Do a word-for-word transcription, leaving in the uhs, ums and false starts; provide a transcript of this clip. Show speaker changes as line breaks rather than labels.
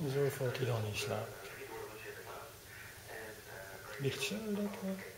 Zo valt hij dan in slaap. Ligt zo lekker.